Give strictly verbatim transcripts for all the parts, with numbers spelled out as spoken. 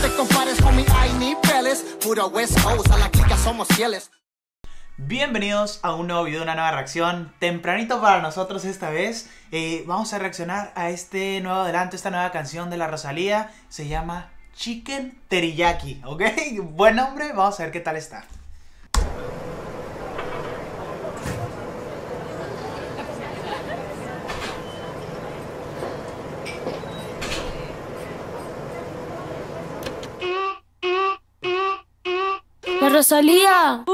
te compares con mi hay niveles. Puro West Coast, a la clica somos fieles. Bienvenidos a un nuevo video, una nueva reacción. Tempranito para nosotros esta vez. eh, Vamos a reaccionar a este nuevo adelanto, esta nueva canción de la Rosalía. Se llama Chicken Teriyaki, ¿ok? Buen nombre, vamos a ver qué tal está. La Rosalía.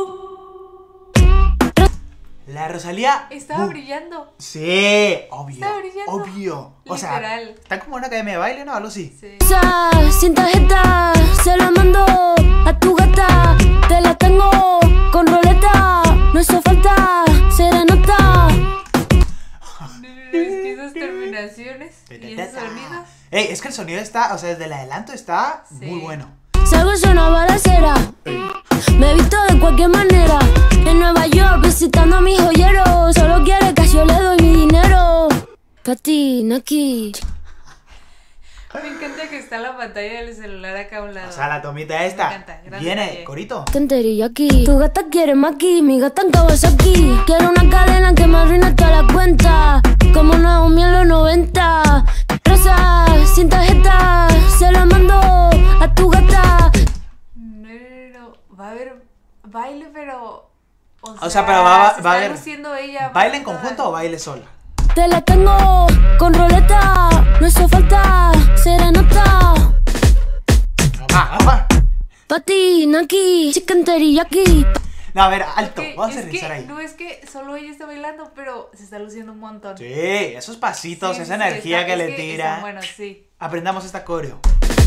La Rosalía Estaba uh, brillando. Sí, obvio. Estaba brillando. Obvio. O sea, Literal. está como en una academia de baile, ¿no? Algo así. Sí. Sin tarjeta, se la mando a tu gata. Te la tengo con roleta. No hizo falta serenata. Es que esas terminaciones y ese sonido. Ey, es que el sonido está, o sea, desde el adelanto está Sí. muy bueno. Salgo es una balacera. Me he visto de cualquier manera. En Nueva York visitando a mis joyeros. Solo quiere que yo le doy mi dinero. Patina aquí. Me encanta que está la pantalla del celular acá a un lado. O sea, la tomita Me esta. encanta. Gracias, Viene, Calle. corito. Tentería aquí. Tu gata quiere maqui, mi gata en Kawasaki. Quiero una cadena que me arruine toda la cuenta. Como Naomi en los noventa. Rosa, sin tarjeta, se la mando a tu gata. No, no, no. Va a haber baile, pero. O sea, O sea, pero va, se va a está haber. luciendo ella. ¿Baile en toda- conjunto o baile sola? Te la tengo con roleta. No hizo falta serenata. Ah, ah, Patina aquí, chicken teriyaki. No, a ver, alto. Que- Vamos a es aterrizar que, ahí. No es que solo ella está bailando, pero se está luciendo un montón. Sí, esos pasitos, Sí, esa sí, energía está- que es le están tira. buenos, sí. Aprendamos esta coreo.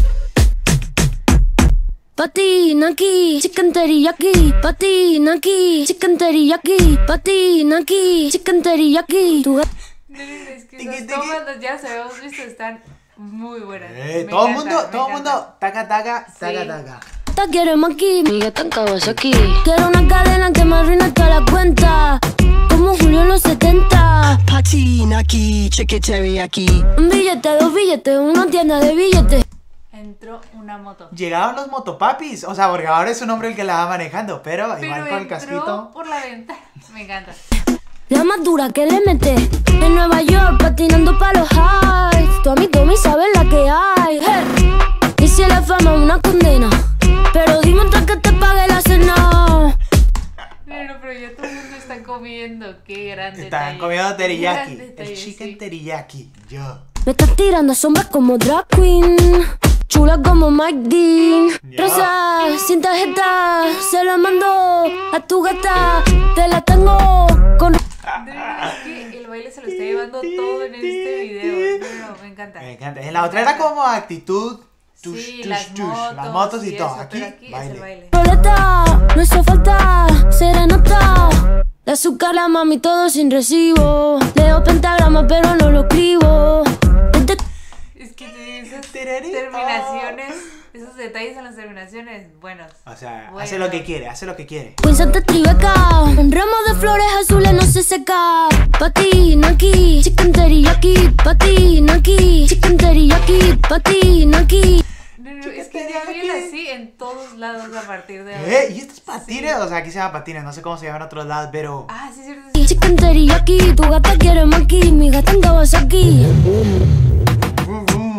Patina aquí, chicken teriyaki. Patina aquí, chicken teriyaki. Patina aquí, chicken teriyaki. Tu gata No, no, no, es que Tiki, esas tiki. tomas las ya se habíamos visto, están muy buenas. Eh, Me todo el encanta, mundo, me todo el encanta. mundo, taca, taca, taca, Sí. taca. quiere maqui, mi gata en Kawasaki. Quiero una cadena que me arruine toda la cuenta. Como Julio en los setenta. Patina aquí, chicken teriyaki. Un billete, dos billetes, una tienda de billetes. Entró una moto. Llegaron los motopapis, o sea, porque ahora es un hombre el que la va manejando, pero, Pero igual con el entró casquito. por la ventana. Me encanta. La más dura que le mete. En Nueva York patinando pa' los highs. Tommy, Tommy, sabes la que hay. Hey. Y si la fama es una condena. Pero dime antes que te pague la cena. Pero, pero ya todo el mundo está comiendo. Qué grande. Están comiendo teriyaki, el chicken teriyaki, yo. Me estás tirando sombras como drag queen. Chula como Mike Dean. Ya. Rosa, sin tarjeta, se la mando a tu gata. Te la tengo con... Es que el baile se lo está llevando todo en este video. No, no, me encanta. Me encanta. En la otra era como actitud. Tush, Sí, tush, las tush, motos, las motos y, y todo. eso, Aquí, pero aquí es baile. el baile. Roleta, no hizo falta serenata. De azúcar la mami todo sin recibo. Leo pentagrama pero no lo escribo. Desde Es que te- esas Tererito. terminaciones, esos detalles en las terminaciones, buenos. O sea, Bueno. hace lo que quiere, hace lo que quiere. Queen Santa Tribeca, un ramo de flores azules no se seca. Patina aquí, chicken teriyaki. Patina aquí, chicken teriyaki. Patina aquí. No, no, es que ya viene así en todos lados a partir de ahora. ¿Eh? ¿Y estos patines? Sí. O sea, aquí se llama patines, no sé cómo se llaman en otros lados, pero... Ah, sí, es cierto. sí. Chicken teriyaki, tu gata quiere maqui. Mi gata en Kawasaki. Vroom, vroom.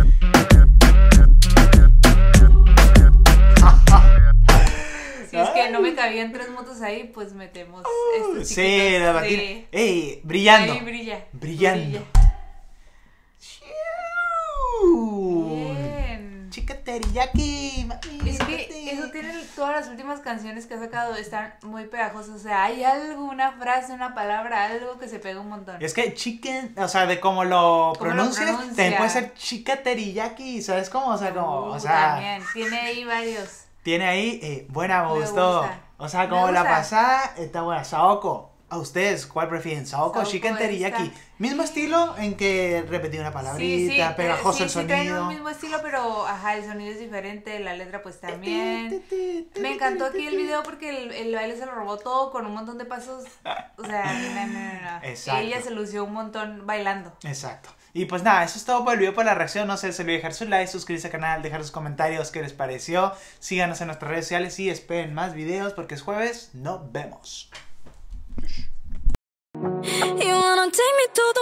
Si es que no me cabían tres motos ahí, pues metemos estos Sí, chiquitos. la patina. Sí. ¡Ey! Brillando. Ahí brilla. Brillando. Brilla. Chiu. Bien. Chica teriyaki. mami, Es que mate. eso tienen todas las últimas canciones que ha sacado, están muy pegajosas. O sea, hay algo, una frase, una palabra, algo que se pega un montón. Es que chicken, o sea, de cómo lo Cómo lo pronuncias, pronuncia. también puede ser chica teriyaki, ¿sabes cómo? O sea, como, Uh, o sea, también, tiene ahí varios. tiene ahí, eh, buena, me Me gustó. gusta. O sea, Me como la gusta. pasada, está buena, Saoko. ¿A ustedes cuál prefieren? ¿Saoko o Saoko Chicken Teriyaki? esta. Mismo estilo en que repetí una Sí, palabrita, sí, pegajoso sí, el sí, traen sonido. un mismo estilo, pero ajá, el sonido es diferente, la letra pues también. Me encantó aquí el video porque el, el baile se lo robó todo con un montón de pasos. O sea, no, no, no, no. Exacto. Ella se lució un montón bailando. Exacto. Y pues nada, eso es todo por el video, por la reacción. No sé, se olviden dejar su like, suscribirse al canal, dejar sus comentarios qué les pareció. Síganos en nuestras redes sociales y esperen más videos porque es jueves. Nos vemos. You wanna take me to the